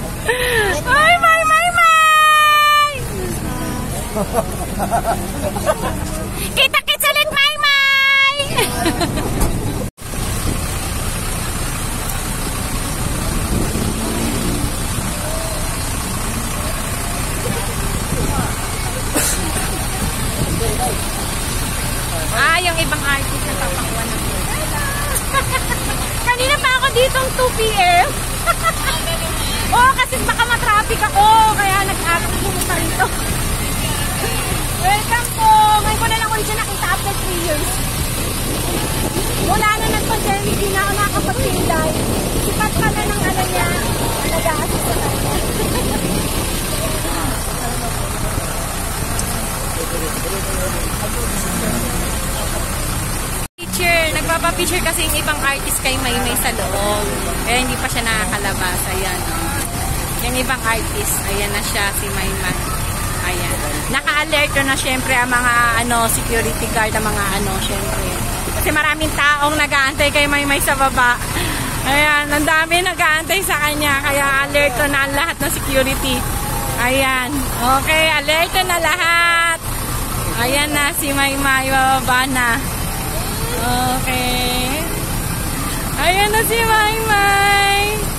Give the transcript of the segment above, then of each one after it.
Ay, May! Kita-kits ulit, May! Yung ibang artist na papakuha ng kanina pa ako ditong 2 PM. Oo, kasi baka matraffic ako. Kaya nag-aarap pumunta rito. Welcome po. Ngayon ko na lang ulit siya nakita after 3 years. Wala na nag-pandemic. Hindi na ako nakakapag-tinday. Sipat pala ng ano niya. Nag-a-assist sa kanya. Nagpapapicture kasi yung ibang artist kay Maymay sa loob. Kaya hindi pa siya nakakalabas. Ayan, yung ibang artist. Ayan na siya, si Maymay. Ayan. Naka-alerto na syempre ang mga security guard, ang mga syempre. Kasi maraming taong nag-aantay kay Maymay sa baba. Ayan, ang dami nag-aantay sa kanya. Kaya alerto na ang lahat ng security. Ayan. Okay, alerto na lahat. Ayan na si Maymay, bababa na. Okay. Ayan na si Maymay.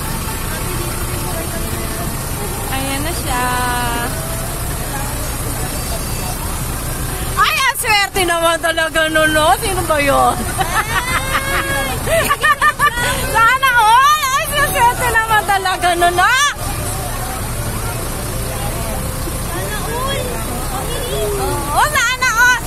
Ayan na siya. Ay, ang swerte naman talaga nun, no? Sino ba yun? Sana all. Ay, ang swerte naman talaga nun, no? Sana all. Oo, sana all.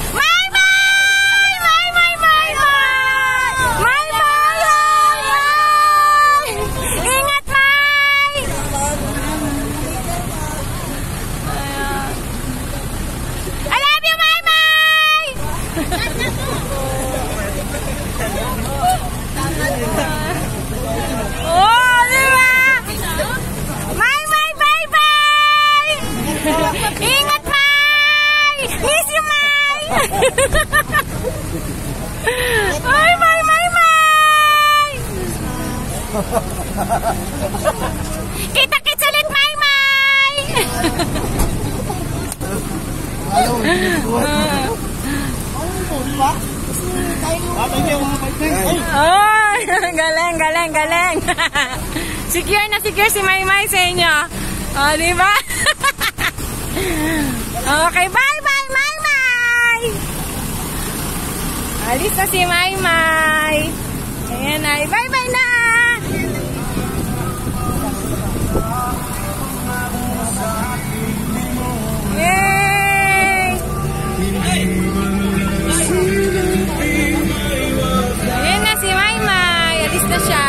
Ingat, May! Miss you, May! Ay, May! Kita-kits ulit, May! Ay, galing! Secure na secure si Maymay sa inyo. O, diba? Okay, bye, Maymay! Alis na si Maymay. Ayan na, bye na! Yay! Ayan na si Maymay. Alis na siya.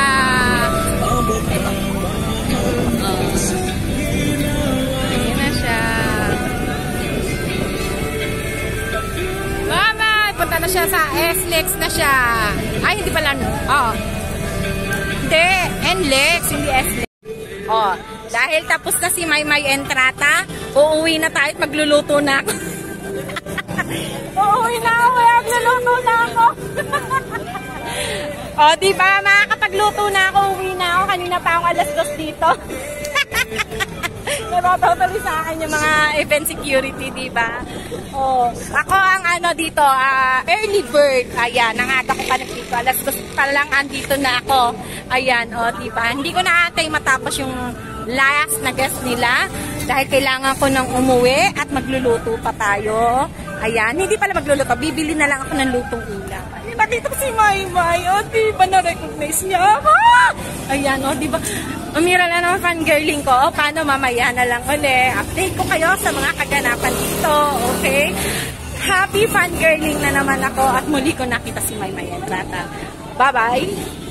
Punta na siya sa SLEX na siya. Ay, hindi pala. Oo. Hindi. NLEX, hindi SLEX. Oh, dahil tapos na si Maymay Entrata, uuwi na tayo at magluluto na ako. Uuwi na ako, magluluto na ako. Oh, diba? Makakapagluto na ako, uuwi na ako. Kanina pa ako 2:00 dito. Totally sa akin yung mga event security, diba? Oh, ako ang dito, early bird. Ayan, nangaga ko pa nagdito. 2:00 pa lang andito na ako. Ayan, oh, diba? Hindi ko naantay matapos yung last na guest nila dahil kailangan ko nang umuwi at magluluto pa tayo. Ayan, hindi pala magluluto. Bibili na lang ako ng lutong ulam. Nakita ko si Maymay. O, diba na-recognize niya ako? Ayan, o, diba? Umira na naman fangirling ko. O, paano mamaya na lang ulit. Update ko kayo sa mga kaganapan dito. Okay? Happy fangirling na naman ako at muli ko nakita si Maymay Entrata. Bye-bye!